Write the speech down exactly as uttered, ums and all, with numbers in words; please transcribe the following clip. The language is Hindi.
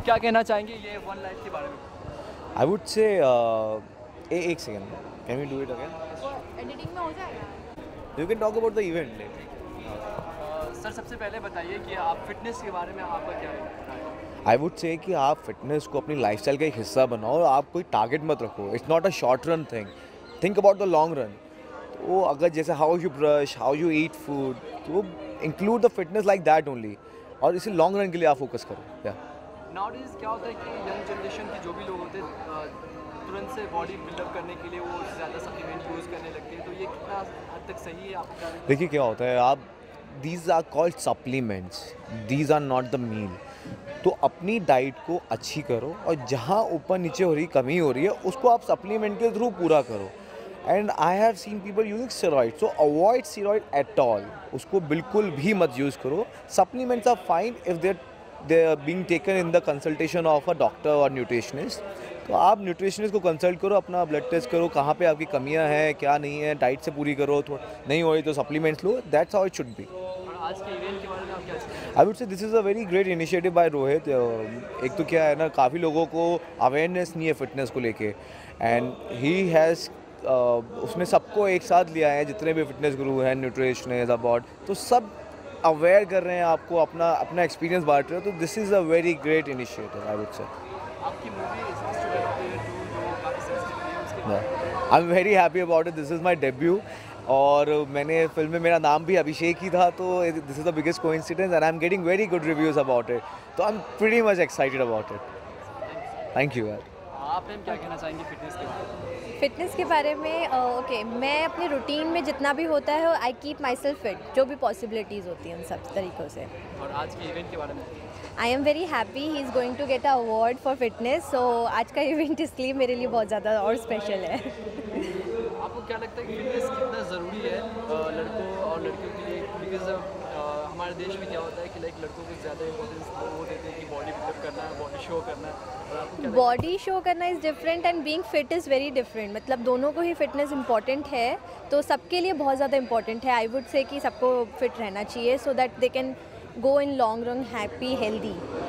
क्या कहना चाहेंगे ये वन लाइफ के बारे में? आई वुड से एक second, can we do it again? Editing में हो जाएगा। You can talk about the event. Sir सबसे पहले बताइए कि आप फिटनेस के बारे में आपका क्या है? आई वुड से कि आप फिटनेस को अपनी लाइफस्टाइल का एक हिस्सा बनाओ और आप कोई टारगेट मत रखो। It's not a short run thing, think about the long run. तो अगर जैसे how you brush, how you eat food, तो include the fitness like that only, और इसे लॉन्ग रन के लिए आप फोकस करो। या नाउअडेज क्या होता है कि यंग जनरेशन के जो भी लोग होते हैं तुरंत से बॉडी बिल्डअप करने के लिए वो ज़्यादा सप्लीमेंट यूज़ करने लगते हैं, तो ये कितना हद तक सही है आपका? देखिए क्या होता है, आप these are called supplements, these are not the meal. तो अपनी डाइट को अच्छी करो और जहाँ ऊपर नीचे हो रही कमी हो रही है उसको आप सप्लीमेंट के थ्रू पूरा करो। And I have seen people using steroid, so avoid steroid at all. उसको बिल्कुल भी मत यूज़ करो। Supplements are fine if there they are being taken in the consultation of a doctor और न्यूट्रिशनिस्ट। तो आप न्यूट्रिशनिस्ट को कंसल्ट करो, अपना ब्लड टेस्ट करो, कहाँ पे आपकी कमियाँ हैं क्या नहीं है, डाइट से पूरी करो, तो नहीं हो रही तो सप्लीमेंट्स लो। That's how it should be. आज के इवेंट के बारे में आप क्या चाहते हैं? I would say this is a very great initiative by Rohit. एक तो क्या है ना, काफ़ी लोगों को अवेयरनेस नहीं है फिटनेस को लेके, एंड ही हैज़ उसने सबको एक साथ लिया है, जितने भी फिटनेस गुरु हैं, न्यूट्रिशनिस्ट, अबाउट, तो सब अवेयर कर रहे हैं आपको, अपना अपना एक्सपीरियंस बांट रहे हो। तो this is a very great initiative I would say. आपकी मूवी उसके I am very happy about it. This is my debut और मैंने फिल्म में मेरा नाम भी अभिषेक ही था, तो this is the biggest coincidence and I am getting very good reviews about it. तो I am pretty much excited about it. Thank you यार। आप मैम क्या कहना चाहेंगे फिटनेस के बारे में? फिटनेस के बारे में ओके uh, okay, मैं अपने रूटीन में जितना भी होता है I keep myself fit, जो भी पॉसिबिलिटीज़ होती हैं उन सब तरीक़ों से। और आज के इवेंट के बारे में? I am very happy he is going to get a award for fitness, so आज का इवेंट इसलिए मेरे लिए बहुत ज़्यादा और स्पेशल है। आपको क्या लगता है कि फिटनेस कितना ज़रूरी है लड़कों और लड़कियों के लिए? बिकॉज हमारे देश में क्या होता है कि लाइक लड़कों को ज़्यादा इंपॉर्टेंस वो देते हैं कि बॉडी बिल्डअप करना है, बॉडी शो करना है। बॉडी शो करना is different and being fit is very different. मतलब दोनों को ही फिटनेस इंपॉर्टेंट है, तो सबके लिए बहुत ज़्यादा इंपॉर्टेंट है। आई वुड से कि सबको फिट रहना चाहिए so that they can go in long run happy healthy.